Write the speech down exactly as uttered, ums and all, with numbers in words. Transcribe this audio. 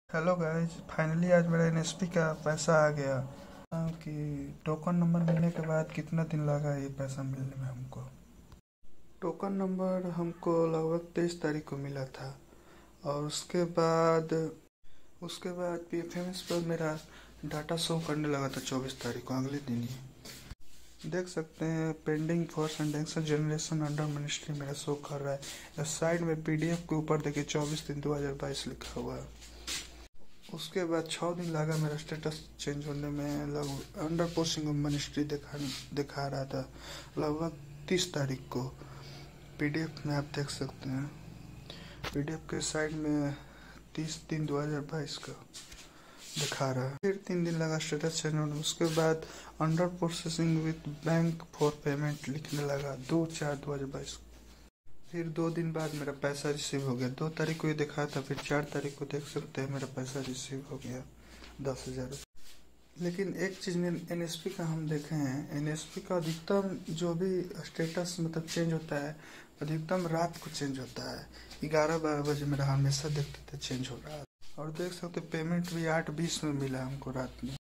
Hello guys, finally आज मेरा NSP का पैसा आ गया। हाँ, कि टोकन नंबर मिलने के बाद कितना दिन लगा ये पैसा मिलने में हमको। टोकन नंबर हमको लगभग तेईस तारीख को मिला था और उसके बाद उसके बाद पीएफएमएस पर मेरा डाटा शो करने लगा था चौबीस तारीख को, अगले दिन ही। देख सकते हैं पेंडिंग फॉर सेंडेंसल जनरेशन अंडर मिनिस्ट्री मेरा शो कर रहा है। साइड में पीडीएफ के ऊपर देखिए चौबीस तीन दो हज़ार बाईस लिखा हुआ है। उसके बाद छः दिन लगा मेरा स्टेटस चेंज होने में। लगभग अंडर पोस्टिंग ऑफ मिनिस्ट्री दिखा दिखा रहा था लगभग तीस तारीख को। पीडीएफ में आप देख सकते हैं, पीडीएफ के साइड में तीस तीन दो हज़ार बाईस का दिखा रहा है। फिर तीन दिन लगा स्टेटस चेंज होने में। उसके बाद under processing with bank for payment लिखने लगा दो चार दो हज़ार बाईस। फिर दो दिन बाद मेरा पैसा रिसीव हो गया। दो तारीख को ये दिखा था, फिर चार तारीख को देख सकते हैं मेरा पैसा रिसीव हो गया दस हज़ार। लेकिन एक चीज़ में एनएसपी का हम देखे हैं, एनएसपी का अधिकतम जो भी स्टेटस मतलब चेंज होता है अधिकतम रात को चेंज होता है। ग्यारह बारह बजे मेरा हमेशा देखते थे चेंज हो रहा है। और देख सकते पेमेंट भी आठ बीस में मिला हमको रात में।